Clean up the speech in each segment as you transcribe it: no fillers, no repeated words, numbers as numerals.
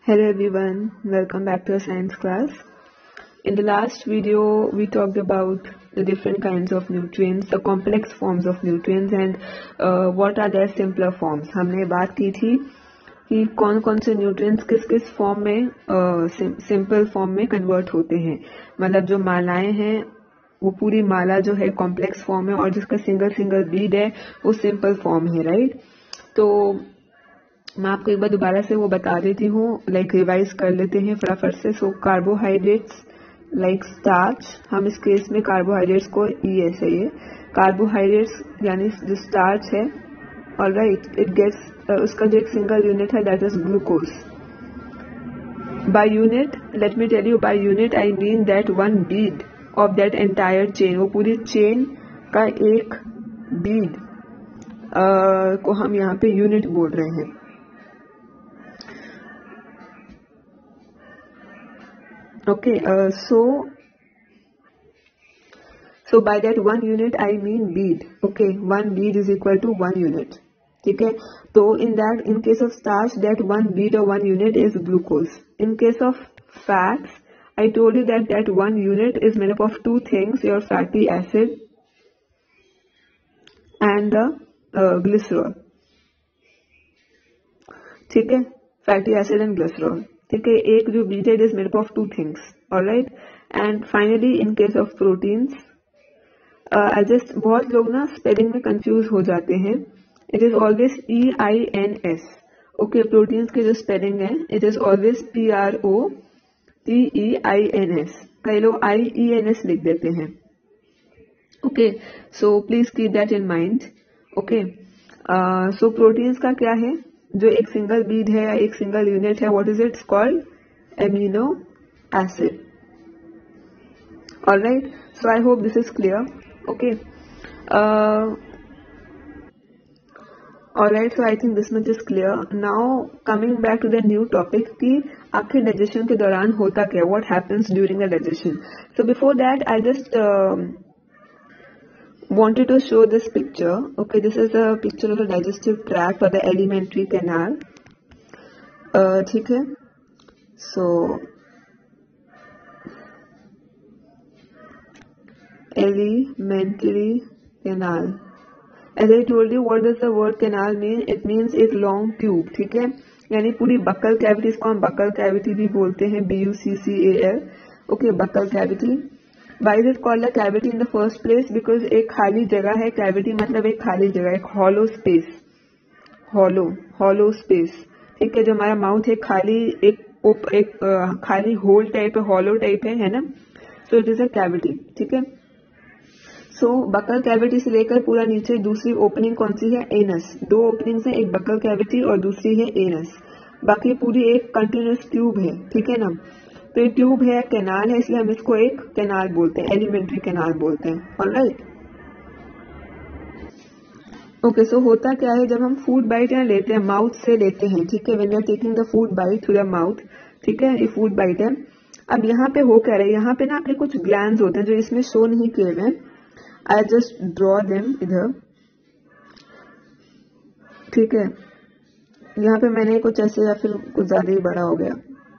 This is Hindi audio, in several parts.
Hello everyone, welcome back to our science class. In the last video, we talked about the different kinds of nutrients, the complex forms of nutrients and what are their simpler forms. हमने बात की थी कि कौन कौन से न्यूट्रिएंट्स किस किस फॉर्म में सिंपल फॉर्म में कन्वर्ट होते हैं. मतलब जो मालाएं हैं वो पूरी माला जो है कॉम्प्लेक्स फॉर्म है और जिसका सिंगल सिंगल बीड है वो सिंपल फॉर्म है, राइट. तो मैं आपको एक बार दोबारा से वो बता देती हूँ, लाइक रिवाइज कर लेते हैं फटाफट से. सो कार्बोहाइड्रेट्स लाइक स्टार्च, हम इस केस में कार्बोहाइड्रेट्स को ऐसे ही कार्बोहाइड्रेट्स यानी जो स्टार्च है, ऑलराइट, इट गेट्स उसका जो एक सिंगल यूनिट है that is glucose. By unit, let me tell you, by unit I mean that one bead of that entire chain, वो पूरी चेन का एक बीड को हम यहाँ पे यूनिट बोल रहे हैं. Okay, so by that one unit I mean bead. Okay, one bead is equal to 1 unit. ठीक है. तो in case of starch, that one bead or 1 unit is glucose. In case of fats, I told you that one unit is made up of two things: your fatty acid and the glycerol. ठीक है, fatty acid and glycerol. ठीक है, एक जो बीट है it is made up of two things, alright. And finally in case of proteins, just बहुत लोग ना स्पेलिंग में कंफ्यूज हो जाते हैं. It is always EINS. Okay, proteins की जो स्पेलिंग है इट इज ऑलवेज PROTEINS. कई लोग IENS लिख देते हैं. Okay, so please keep that in mind. Okay, so proteins का क्या है, जो एक सिंगल बीड है या एक सिंगल यूनिट है, what is its called? Amino acid. Alright, so I hope this is clear. Okay, alright, so I think this much is clear. Now coming back to the new topic कि आखिर डाइजेशन के दौरान होता क्या, what happens during the digestion. So before that I just wanted to show this picture. Okay, this is a picture of the digestive tract or the alimentary canal. ठीक है, so alimentary canal. As I told you, what does the word canal mean? It means एक long tube. ठीक है, यानी पूरी बक्कल कैविटी, इसको हम बक्कल कैविटी भी बोलते हैं, BUCCAL. Okay, buccal cavity. Why is it called a cavity in the first place? Because एक खाली जगह है. कैविटी मतलब एक खाली जगह, एक हॉलो स्पेस, हॉलो स्पेस. ठीक है, जो हमारा माउथ है खाली एक खाली होल टाइप है, हॉलो टाइप है ना. So it is a cavity. ठीक है, सो बकल कैविटी से लेकर पूरा नीचे दूसरी ओपनिंग कौन सी है? एनस. दो ओपनिंग्स है, एक बकल कैविटी और दूसरी है एनस. बाकी पूरी एक कंटिन्यूस ट्यूब है. ठीक है ना, तो ये ट्यूब है, कैनाल है, इसलिए हम इसको एक कैनाल बोलते हैं, एलिमेंट्री कैनाल बोलते हैं. ऑलराइट. ओके, सो होता क्या है, जब हम फूड बाइट यहाँ लेते हैं, माउथ से लेते हैं. ठीक है, when you are taking the food bite through the mouth. ठीक है, ये फूड बाइट है. अब यहाँ पे हो क्या रहा है, यहाँ पे ना आपके कुछ ग्लैंड्स होते हैं जो इसमें शो नहीं किए हुए. आई जस्ट ड्रॉ देम इधर. ठीक है, यहाँ पे मैंने कुछ ऐसे, या फिर कुछ ज्यादा ही बड़ा हो गया,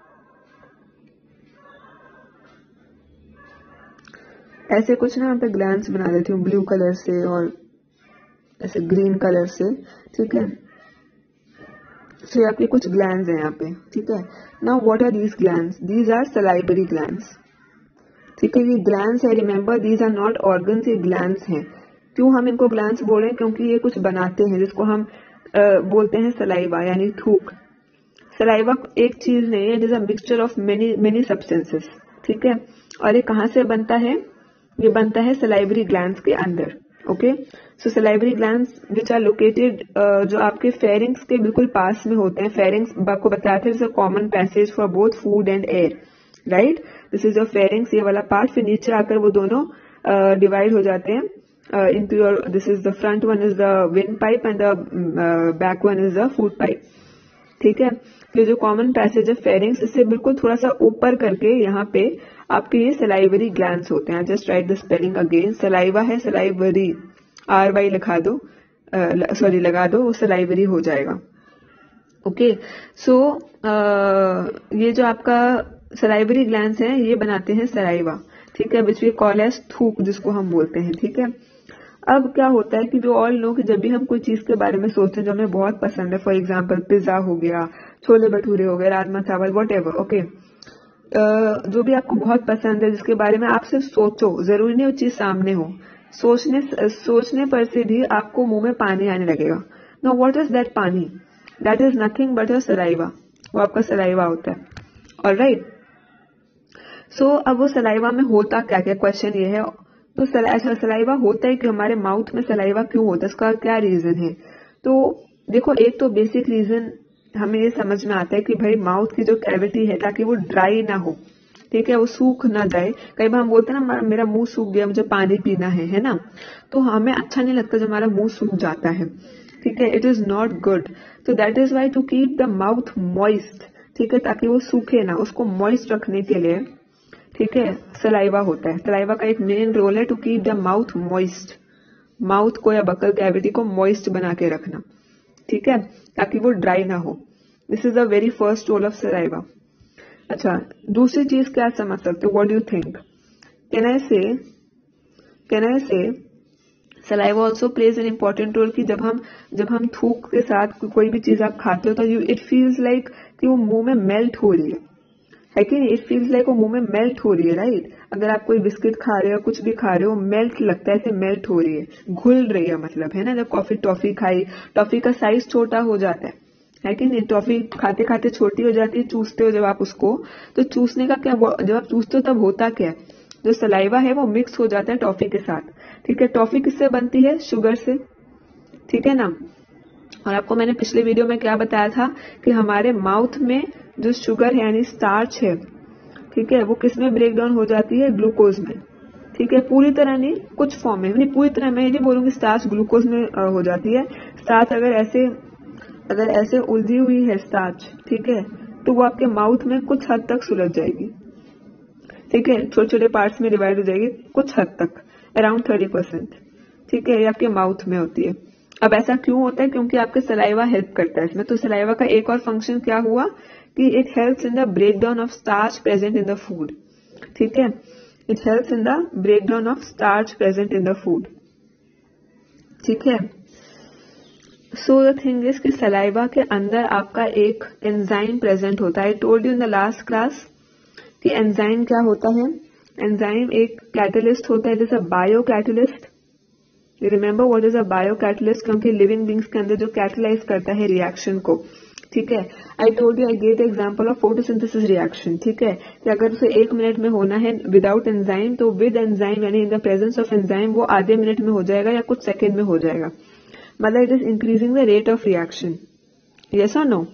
ऐसे कुछ ना यहाँ पे ग्लैंड्स बना देती हूँ ब्लू कलर से और ऐसे ग्रीन कलर से. ठीक है, सो आपके कुछ ग्लैंड्स हैं यहाँ पे. ठीक है, now what are these glands? These are salivary glands. ठीक है, ये ग्लैंड्स है, remember these are not organs, ये ग्लैंड्स हैं. क्यों हम इनको ग्लैंड्स बोल रहे हैं? क्योंकि ये कुछ बनाते हैं जिसको हम बोलते हैं सलाइवा यानी थूक. सलाइवा एक चीज नहीं है, it is a mixture of many substances. ठीक है, और ये कहाँ से बनता है? ये बनता है सलाइवरी ग्लैंड्स के अंदर. Okay, so salivary glands which are located, जो आपके फेरिंग्स के बिल्कुल पास में होते हैं. फेरिंग्स आपको बताते हैं common passage for both food and air, right. This is your pharynx, ये वाला पार्ट. फिर नीचे आकर वो दोनों डिवाइड हो जाते हैं into your, this is the front one is the wind pipe and the back one is the food pipe. ठीक है, तो जो कॉमन पैसेज है फेरिंग्स, इससे बिल्कुल थोड़ा सा ऊपर करके यहाँ पे आपके ये सलाइवरी ग्लैंड्स होते हैं. Just write the spelling again. Saliva है, सलाइवरी, RY लिखा दो, सॉरी लगा दो, वो सलाइवरी हो जाएगा. ओके, सो ये जो आपका सलाइवरी ग्लैंड्स हैं ये बनाते हैं सलाइवा, ठीक है, विच वी कॉल एज थूक, जिसको हम बोलते हैं, ठीक है। अब क्या होता है कि जो ऑल नो कि जब भी हम कोई चीज के बारे में सोचते हैं जो हमें बहुत पसंद है, फॉर एग्जाम्पल पिज्जा हो गया, छोले भटूरे हो गए, राजमा चावल, वट एवर, ओके, जो भी आपको बहुत पसंद है जिसके बारे में आप सिर्फ सोचो, जरूरी नहीं वो चीज सामने हो, सोचने पर से भी आपको मुंह में पानी आने लगेगा। Now what is that pani? That is nothing but your saliva, वो आपका सलाइवा होता है, ऑलराइट। सो अब वो सलाइवा में होता क्या क्या, क्वेश्चन ये है। तो सलाइवा होता है कि हमारे माउथ में सलाइवा क्यों होता है, इसका क्या रीजन है? तो देखो, एक तो बेसिक रीजन हमें ये समझ में आता है कि भाई माउथ की जो कैविटी है ताकि वो ड्राई ना हो, ठीक है, वो सूख ना जाए। कई बार हम बोलते हैं ना मेरा मुंह सूख गया, मुझे पानी पीना है ना, तो हमें अच्छा नहीं लगता जब हमारा मुंह सूख जाता है, ठीक है, इट इज नॉट गुड। तो that is why to keep the mouth moist, ठीक है, ताकि वो सूखे ना, उसको मॉइस्ट रखने के लिए, ठीक है, सलाइवा होता है। सलाइवा का एक मेन रोल है to keep the mouth moist, mouth को या बकल कैविटी को मॉइस्ट बना के रखना, ठीक है, ताकि वो ड्राई ना हो। This is the very first role of saliva. अच्छा, दूसरी चीज क्या समझ सकते हो, what do you think? Can I say saliva also plays an important role कि जब हम थूक के साथ कोई भी चीज आप खाते हो तो इट फील्स लाइक कि वो मुंह में मेल्ट हो रही है कि नहीं? इट फील्स लाइक वो मुंह में मेल्ट हो रही है, राइट? अगर आप कोई बिस्किट खा रहे हो, कुछ भी खा रहे हो, मेल्ट लगता है, ऐसे मेल्ट हो रही है, घुल रही है, मतलब है ना। जब टॉफी खाई, टॉफी का साइज छोटा हो जाता है कि नहीं? टॉफी खाते खाते छोटी हो जाती है, चूसते हो जब आप उसको, तो चूसने का क्या, जब आप चूसते हो तब होता क्या है, जो सलाइवा है वो मिक्स हो जाता है टॉफी के साथ, ठीक है। टॉफी किससे बनती है? शुगर से, ठीक है ना। और आपको मैंने पिछले वीडियो में क्या बताया था कि हमारे माउथ में जो शुगर है यानी स्टार्च है, ठीक है, वो किस में ब्रेक डाउन हो जाती है? ग्लूकोज में, ठीक है। पूरी तरह नहीं, कुछ फॉर्म में, नहीं पूरी तरह, मैं नहीं बोलूंगी स्टार्च ग्लूकोज में हो जाती है। स्टार्च अगर ऐसे उलझी हुई है स्टार्च, ठीक है, तो वो आपके माउथ में कुछ हद तक सुलझ जाएगी, ठीक है, छोटे छोटे पार्ट्स में डिवाइड हो जाएगी कुछ हद तक, अराउंड 30%, ठीक है, ये आपके माउथ में होती है। अब ऐसा क्यों होता है? क्योंकि आपके सलाइवा हेल्प करता है इसमें। तो सलाइवा का एक और फंक्शन क्या हुआ कि it helps in the break down of starch present in the food, ठीक है, it helps in the break down of starch present in the food, ठीक है। सो द थिंग इज कि सलाइवा के अंदर आपका एक एंजाइम प्रेजेंट होता है। I told you in the last class कि एंजाइम क्या होता है। एंजाइम एक कैटलिस्ट होता है, जैसे bio catalyst. Remember what is a bio catalyst? क्योंकि लिविंग बींग्स के अंदर जो कैटलाइज करता है रिएक्शन को, ठीक है। I told you, I gave the example of photosynthesis reaction, ठीक है, कि अगर उसे 1 मिनट में होना है विदाउट एंजाइम, तो विद एंजाइम यानी in the presence of enzyme वो आधे मिनट में हो जाएगा या कुछ सेकेंड में हो जाएगा, मतलब it is increasing the rate of reaction, yes और नो?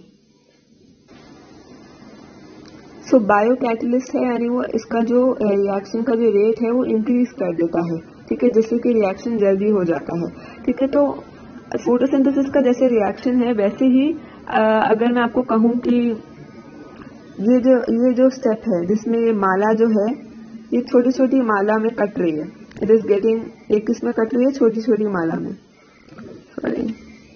सो बायो कैटलिस्ट है यानी वो इसका जो रिएक्शन का जो रेट है वो इंक्रीज कर देता है, ठीक है, जिससे कि रिएक्शन जल्दी हो जाता है, ठीक है। तो फोटोसिंथेसिस का जैसे रिएक्शन है वैसे ही अगर मैं आपको कहूं कि ये जो स्टेप है जिसमें ये माला जो है ये छोटी छोटी माला में कट रही है, इट इज गेटिंग, ये किस में कट रही है? छोटी छोटी माला में, सॉरी,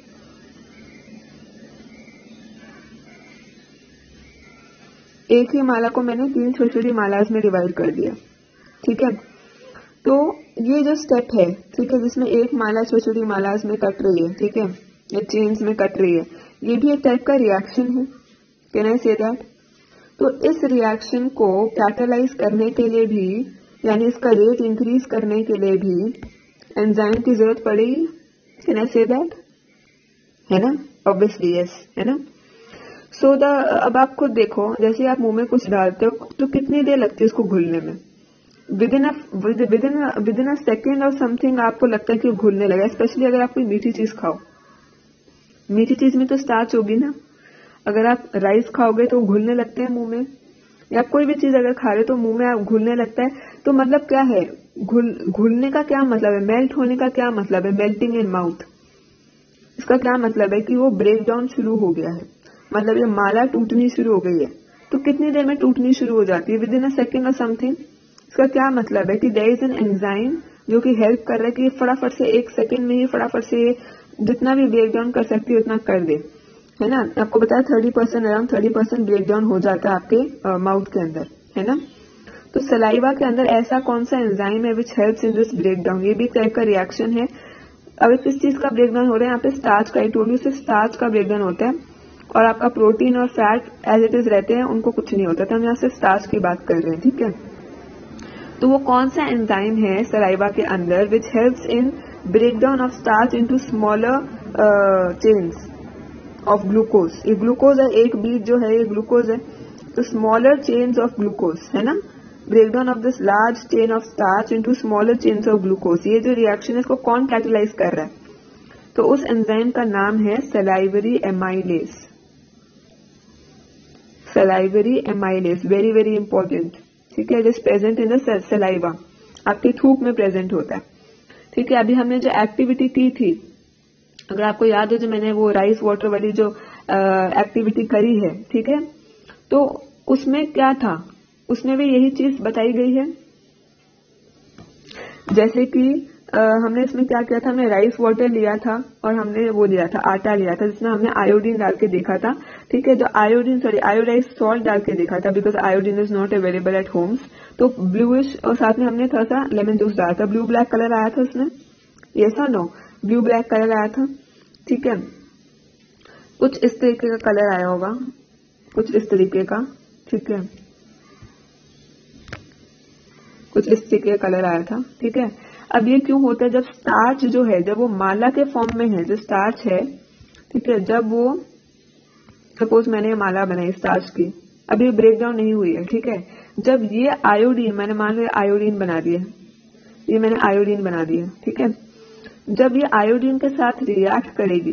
एक ही माला को मैंने 3 छोटी छोटी मालाज में डिवाइड कर दिया, ठीक है। तो ये जो स्टेप है, ठीक है, जिसमें एक माला छोटी छोटी मालाज में कट रही है, ठीक है, या चेन्स में कट रही है, ये भी एक टाइप का रिएक्शन है, कैन आई से दैट? तो इस रिएक्शन को कैटलाइज करने के लिए भी, यानी इसका रेट इंक्रीज करने के लिए भी एंजाइम की जरूरत पड़ेगी, कैन आई से दैट? है ना, ऑब्वियसली यस, है ना। सो अब आप खुद देखो, जैसे आप मुंह में कुछ डालते हो तो कितनी देर लगती है उसको घुलने में? विद इन अ सेकेंड और समथिंग आपको लगता है कि घुलने लगा। स्पेशली अगर आप कोई मीठी चीज खाओ, मीठी चीज में तो स्टार्च होगी ना, अगर आप राइस खाओगे तो घुलने लगते हैं मुंह में, या कोई भी चीज अगर खा रहे हो तो मुंह में आप घुलने लगता है। तो मतलब क्या है, घुलने का क्या मतलब है? मेल्ट होने का क्या मतलब है? मेल्टिंग इन माउथ, इसका क्या मतलब है कि वो ब्रेक डाउन शुरू हो गया है, मतलब ये माला टूटनी शुरू हो गई है। तो कितनी देर में टूटनी शुरू हो जाती है? विद इन अ सेकेंड और समथिंग। इसका क्या मतलब है कि देयर इज एन एंजाइम जो कि हेल्प कर रहा है कि फटाफट से 1 सेकेंड में ही फटाफट से जितना भी ब्रेक डाउन कर सकती है उतना कर दे। है ना। आपको बताया 30% अराउंड 30% ब्रेक डाउन हो जाता है आपके माउथ के अंदर, है ना। तो सलाइवा के अंदर ऐसा कौन सा एंजाइम है which helps in this break down, ये भी एक टाइप का रिएक्शन है। अब किस चीज का ब्रेक डाउन हो रहा है, यहाँ पे स्टार्च का, सिर्फ स्टार्च का ब्रेक डाउन होता है और आपका प्रोटीन और फैट एज इट इज रहते हैं, उनको कुछ नहीं होता। तो हम यहाँ से स्टार्च की बात कर रहे हैं, ठीक है। तो वो कौन सा एंजाइम है सलाइवा के अंदर which helps in break down of starch into smaller chains of glucose. ये ग्लूकोज है, एक बीट जो है ये ग्लूकोज है, तो स्मॉलर चेन्स ऑफ ग्लूकोज, है ना। Breakdown of this large chain of starch into smaller chains of glucose, ये जो रिएक्शन है इसको कौन कैटेलाइज कर रहा है, तो उस एंजाइम का नाम है salivary amylase. Salivary amylase, very very important, ठीक है। It is present in the saliva, आपके थूक में प्रेजेंट होता है, ठीक है। अभी हमने जो एक्टिविटी की थी, अगर आपको याद हो, जो मैंने वो राइस वाटर वाली जो एक्टिविटी करी है, ठीक है, तो उसमें क्या था, उसमें भी यही चीज बताई गई है। जैसे कि हमने इसमें क्या किया था, हमने राइस वाटर लिया था और हमने वो लिया था, आटा लिया था, जिसमें हमने आयोडीन डाल के देखा था, ठीक है। जो आयोडाइज सॉल्ट डाल के देखा था, because iodine is not available at homes. तो ब्लूइश, और साथ में हमने थोड़ा सा लेमन जूस डाला था, ब्लू ब्लैक कलर आया था उसमें, यस और नो, ब्लू ब्लैक कलर आया था, ठीक है। कुछ इस तरीके का कलर आया होगा, कुछ इस तरीके का, ठीक है, कुछ इस तरीके का कलर आया था, ठीक है। अब ये क्यों होता है, जब स्टार्च जो है, जब वो माला के फॉर्म में है, जो स्टार्च है, ठीक है, जब वो, सपोज मैंने माला बनाई स्टार्च की, अभी ब्रेक डाउन नहीं हुई है, ठीक है। जब ये आयोडीन, मैंने मान लो आयोडीन बना दिया, ये मैंने आयोडीन बना दिया, ठीक है। जब ये आयोडीन के साथ रिएक्ट करेगी,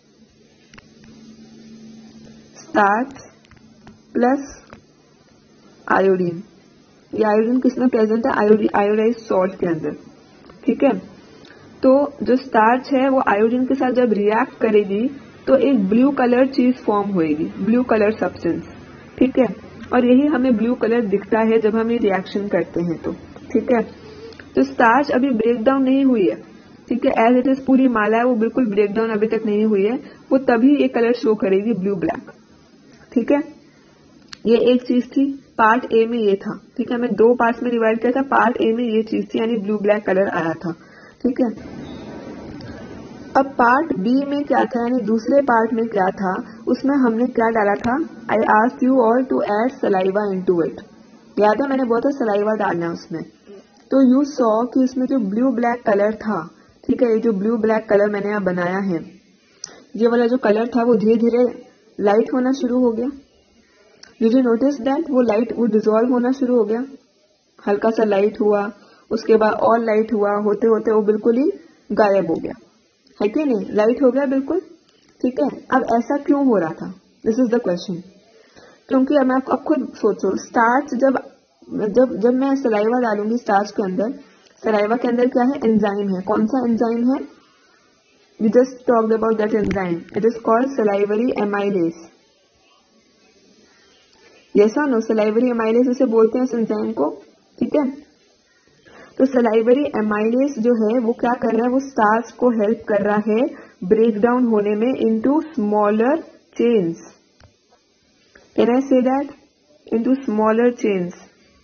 स्टार्च प्लस आयोडीन, ये आयोडीन किसमें प्रेजेंट है, आयोडाइज सॉल्ट के अंदर, ठीक है। तो जो स्टार्च है वो आयोडीन के साथ जब रिएक्ट करेगी तो एक ब्लू कलर चीज फॉर्म होएगी, ब्लू कलर सब्सटेंस, ठीक है। और यही हमें ब्लू कलर दिखता है जब हम ये रिएक्शन करते हैं, तो ठीक है। तो स्टार्च अभी ब्रेक डाउन नहीं हुई है, ठीक है, एज इट इज पूरी माला है, वो बिल्कुल ब्रेक डाउन अभी तक नहीं हुई है, वो तभी ये कलर शो करेगी, ब्लू ब्लैक, ठीक है। ये एक चीज थी, पार्ट ए में ये था, ठीक है। मैं दो पार्ट में डिवाइड किया था, पार्ट ए में ये चीज थी, यानी ब्लू ब्लैक कलर आया था, ठीक है। अब पार्ट बी में क्या था, यानी दूसरे पार्ट में क्या था, उसमें हमने क्या डाला था, I asked you all to add saliva into it, याद है मैंने बोला था सलाइवा डालना है उसमें। तो यू सॉ कि इसमें जो ब्लू ब्लैक कलर था, ठीक है, ये जो ब्लू ब्लैक कलर मैंने यहाँ बनाया है, ये वाला जो कलर था वो धीरे धीरे लाइट होना शुरू हो गया। Did you notice that वो लाइट वो डिजोल्व होना शुरू हो गया, हल्का सा लाइट हुआ, उसके बाद और लाइट हुआ, होते होते वो बिल्कुल ही गायब हो गया, है कि नहीं, लाइट हो गया बिल्कुल, ठीक है। अब ऐसा क्यों हो रहा था, दिस इज द क्वेश्चन। क्योंकि अब आप खुद सोचो, स्टार्च जब जब जब मैं सलाइवा डालूंगी स्टार्च के अंदर, सलाइवा के अंदर क्या है, एंजाइम है, कौन सा एंजाइम है, we just talked about that enzyme, it is called salivary amylase, yes और नो, सलाइवरी एमाइलेज उसे बोलते हैं उस एंजाइम को, ठीक है। तो सलाइवरी एमाइलेज जो है वो क्या कर रहा है, वो स्टार्च को हेल्प कर रहा है ब्रेक डाउन होने में into smaller chains, can I say that, into smaller chains.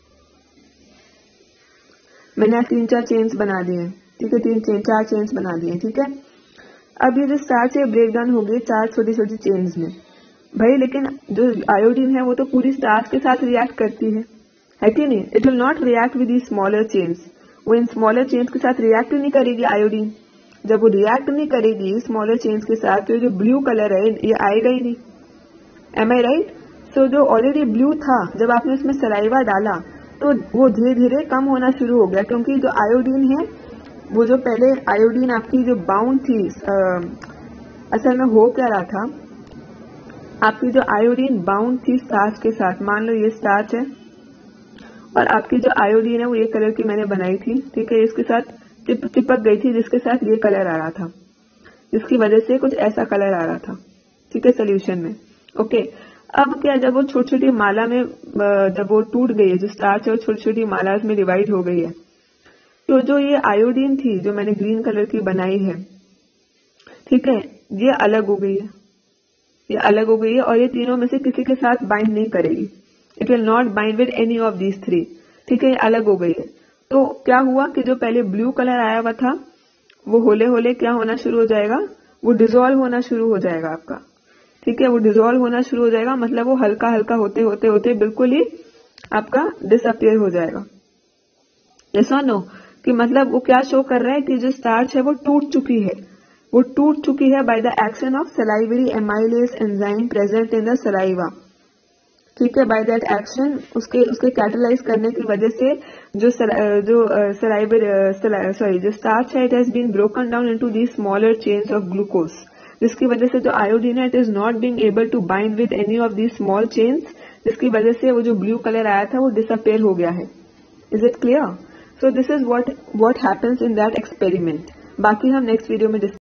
मैंने 3-4 चेन्स बना दिए, ठीक है, 4 चेन्स बना दिए, ठीक है। अब ये जो स्टार्च है ब्रेक डाउन हो गई 4 छोटी छोटी चेन्स में, भाई, लेकिन जो आयोडीन है वो तो पूरी स्टार्च के साथ रिएक्ट करती है कि नहीं, it will not react with the smaller chains, वो इन स्मॉलर चेन्स के साथ रिएक्ट नहीं करेगी आयोडीन। जब वो रिएक्ट नहीं करेगी स्मॉलर चेन्स के साथ, तो जो ब्लू कलर है ये आएगा ही नहीं, एम आई राइट। सो जो ऑलरेडी ब्लू था, जब आपने इसमें सलाइवा डाला तो वो धीरे धीरे कम होना शुरू हो गया, क्योंकि जो आयोडीन है, वो जो पहले आयोडीन आपकी जो बाउंड थी, असल में हो क्या रहा था, आपकी जो आयोडीन बाउंड थी स्टार्च के साथ, मान लो ये स्टार्च है और आपकी जो आयोडीन है वो ये कलर की मैंने बनाई थी, ठीक है, इसके साथ चिपक गई थी, जिसके साथ ये कलर आ रहा था, जिसकी वजह से कुछ ऐसा कलर आ रहा था, ठीक है, सोल्यूशन में, ओके। अब क्या, जब वो छोटी छोटी माला में, जब वो टूट गई है, जो स्टार्च है वो छोटी छोटी माला में डिवाइड हो गई है, तो जो ये आयोडीन थी जो मैंने ग्रीन कलर की बनाई है, ठीक है, ये अलग हो गई है, ये अलग हो गई है और ये तीनों में से किसी के साथ बाइंड नहीं करेगी। It will not bind with any of these three. ठीक है, ये अलग हो गई है। तो क्या हुआ कि जो पहले ब्लू कलर आया हुआ था वो होले होले क्या होना शुरू हो जाएगा, वो डिसॉल्व होना शुरू हो जाएगा आपका। ठीक है, वो डिसॉल्व होना शुरू हो जाएगा, मतलब वो हल्का हल्का होते होते होते बिल्कुल ही आपका डिसअपियर हो जाएगा। यस और नो? कि मतलब वो क्या शो कर रहा है कि जो स्टार्च है वो टूट चुकी है, वो टूट चुकी है by the action of salivary amylase enzyme present in the saliva. ठीक है, बाय दैट एक्शन उसके कैटलाइज करने की वजह से जो जो स्टार्च है it has been broken down into the smaller chains of glucose, जिसकी वजह से जो आयोडीन है it is not being able to bind with any of the small chains, जिसकी वजह से वो जो ब्लू कलर आया था वो डिसअपेयर हो गया है। Is it clear? So this is what happens in that experiment. बाकी हम नेक्स्ट वीडियो में